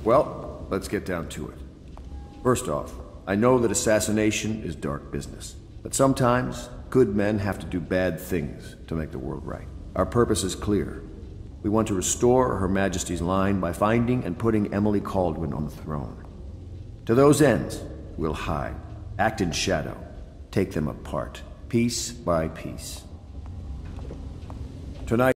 Well, let's get down to it. First off, I know that assassination is dark business, but sometimes good men have to do bad things to make the world right. Our purpose is clear. We want to restore Her Majesty's line by finding and putting Emily Kaldwin on the throne. To those ends, we'll hide, act in shadow, take them apart, piece by piece. Tonight,